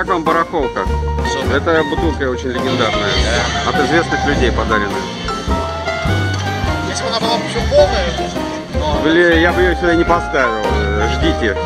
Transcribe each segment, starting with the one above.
Как вам барахолка? Эта бутылка очень легендарная. От известных людей подаренная. Если бы она была еще полная, Блин, я бы ее сюда не поставил. Ждите.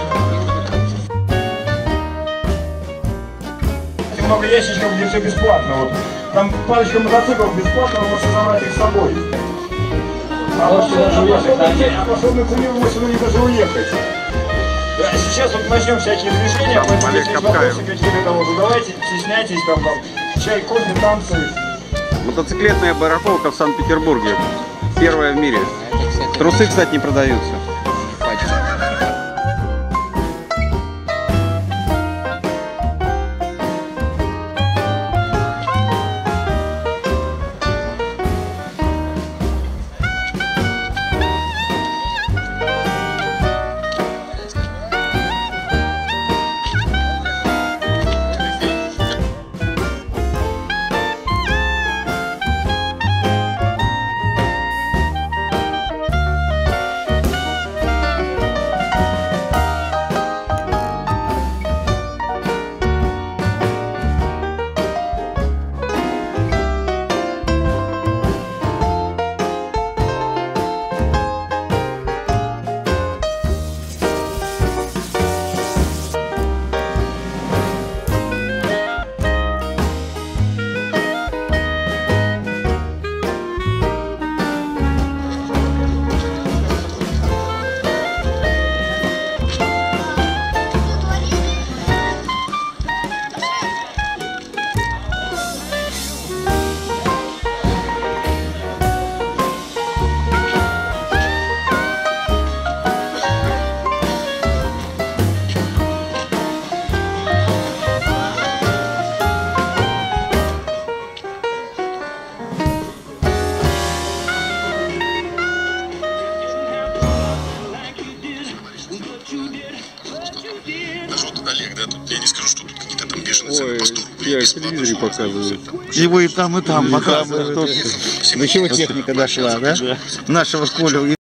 Много ящичков, где все бесплатно. Вот. Там парочка мотоциклов бесплатно, вы можете забрать их с собой. А способны цене вы можете на них даже уехать. Да, сейчас вот начнем всякие движения, поэтому если есть вопросы какие-то, вот, задавайте, стесняйтесь, там, чай, кофе, танцы. Мотоциклетная барахолка в Санкт-Петербурге. Первая в мире. Трусы, кстати, не продаются. Олег, да, тут я не скажу, что тут какие-то там бешеные цены по 100 рублей. Я в телевизоре показываю. Его и там показывают. До чего техника дошла, да? Нашего Колю.